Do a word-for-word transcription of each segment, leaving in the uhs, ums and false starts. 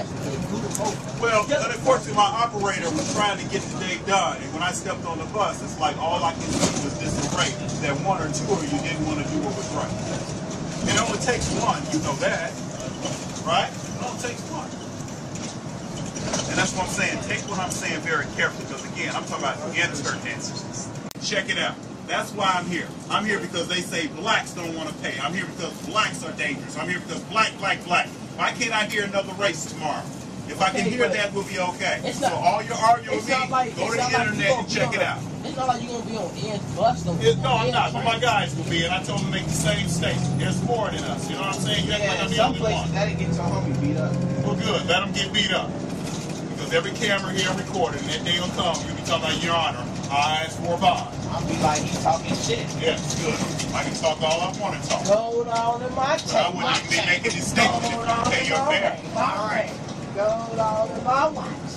Well, unfortunately, my operator was trying to get the day done, and when I stepped on the bus, it's like all I could see was disarray that one or two of you didn't want to do what was right. It only takes one, you know that, right? It only takes one. And that's what I'm saying. Take what I'm saying very carefully, because again, I'm talking about internet. Check it out. That's why I'm here. I'm here because they say blacks don't want to pay. I'm here because blacks are dangerous. I'm here because black, black, black. Why can't I hear another race tomorrow? If I can hear that, we'll be okay. It's not, so all your arguing with me, like, go to the internet like and check it out. It's not like you're going to be on Ed's bus. No, it, no I'm not. But my guys will be, and I told them to make the same statement. There's more than us. You know what I'm saying? You act yeah, like I'm the some only places one. That'll get your homie beat up. Well, good. Let them get beat up. Because every camera here recorded, and that day will come, you'll be talking about Your Honor, eyes for bond. I'll be like, he's talking shit. Yes, good. I can talk all I want to talk. Gold on in my tank. I wouldn't even be making this statement if you pay your fare. All right. Gold on in my watch.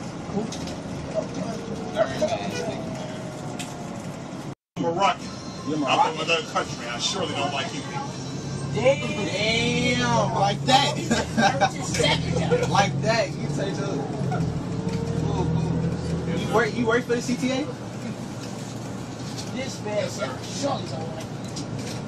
I'm Iraqi. I'm from another country. I surely don't like you people. Damn. Damn. Like that. Like that. You say so. Cool, cool. You work, you work for the C T A? This man, yes, sir. Surely don't like you.